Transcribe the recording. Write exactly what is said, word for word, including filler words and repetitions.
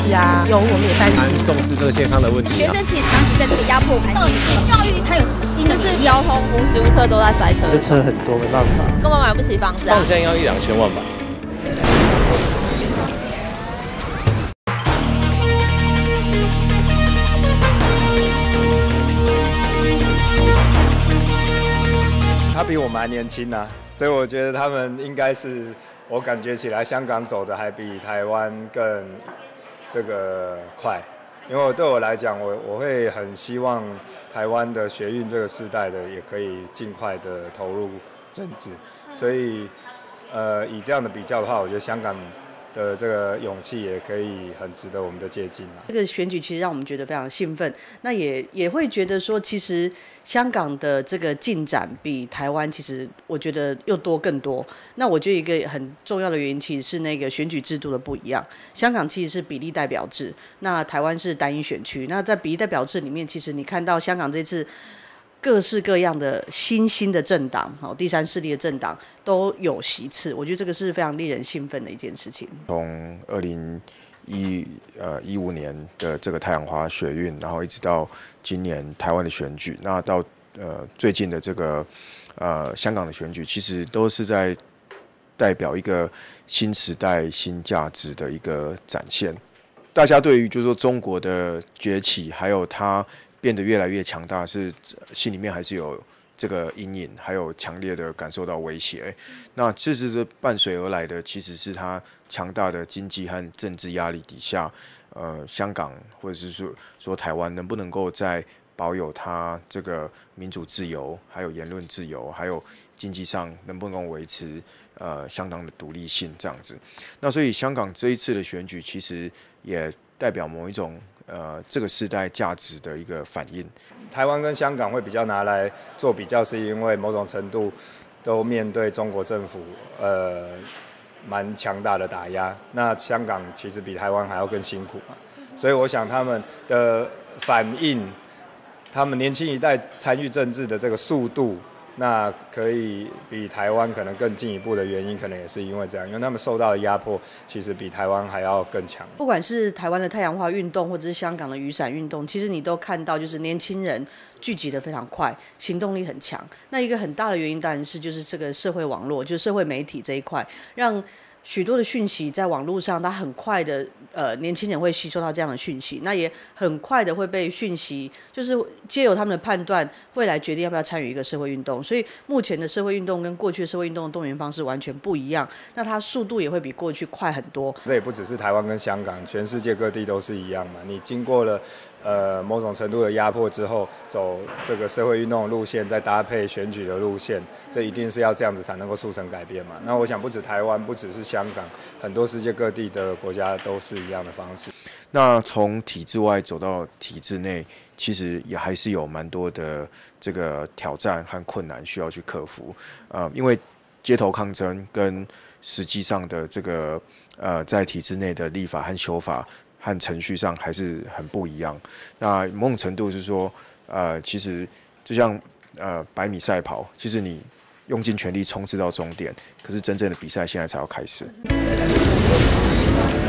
题啊，有我们也担心。 重视这个健康的问题、 啊。学生其实长期在这个压迫环境里，教育它有什么新的？ 就是交通无时无刻都在塞车， 这车很多，没办法， 根本买不起房子啊。 放现在要一两千万吧。 他比我们还年轻啊，所以我觉得他们应该是，我感觉起来香港走的还比台湾更这个快。因为对我来讲，我我会很希望台湾的学运这个世代的也可以尽快的投入政治，所以呃以这样的比较的话，我觉得香港的这个勇气也可以很值得我们的借鉴啊。 这个选举其实让我们觉得非常兴奋，那也也会觉得说，其实香港的这个进展比台湾其实我觉得又多更多。那我觉得一个很重要的原因其实是那个选举制度的不一样。香港其实是比例代表制，那台湾是单一选区。那在比例代表制里面，其实你看到香港这次各式各样的新兴的政党，好，第三势力的政党都有席次，我觉得这个是非常令人兴奋的一件事情。 从二零一呃一五年的这个太阳花学运，然后一直到今年台湾的选举，那到呃最近的这个呃香港的选举，其实都是在代表一个新时代、新价值的一个展现。大家对于就是说中国的崛起，还有它变得越来越强大，是心里面还是有这个阴影，还有强烈的感受到威胁。那其实这伴随而来的，其实是它强大的经济和政治压力底下，呃，香港或者是说说台湾能不能够在保有它这个民主自由，还有言论自由，还有经济上能不能够维持呃相当的独立性这样子。那所以香港这一次的选举，其实也代表某一种呃这个世代价值的一个反应。 台湾跟香港会比较拿来做比较，是因为某种程度都面对中国政府呃蛮强大的打压。那香港其实比台湾还要更辛苦嘛，所以我想他们的反应，他们年轻一代参与政治的这个速度，那可以比台湾可能更进一步的原因，可能也是因为这样，因为他们受到的压迫其实比台湾还要更强。 不管是台湾的太阳花运动，或者是香港的雨伞运动，其实你都看到，就是年轻人聚集得非常快，行动力很强。那一个很大的原因当然是就是这个社会网络，就是社会媒体这一块，让许多的讯息在网络上，它很快的，呃，年轻人会吸收到这样的讯息，那也很快的会被讯息，就是藉由他们的判断，会来决定要不要参与一个社会运动。所以目前的社会运动跟过去的社会运动的动员方式完全不一样，那它速度也会比过去快很多。 这也不只是台湾跟香港，全世界各地都是一样嘛。你经过了呃某种程度的压迫之后，走这个社会运动的路线，再搭配选举的路线，这一定是要这样子才能够促成改变嘛。那我想不止台湾，不只是香港，很多世界各地的国家都是一样的方式。 那从体制外走到体制内，其实也还是有蛮多的这个挑战和困难需要去克服。呃，因为街头抗争跟实际上的这个呃在体制内的立法和修法和程序上还是很不一样。那某种程度是说，呃，其实就像呃百米赛跑，其实你用尽全力冲刺到终点，可是真正的比赛现在才要开始。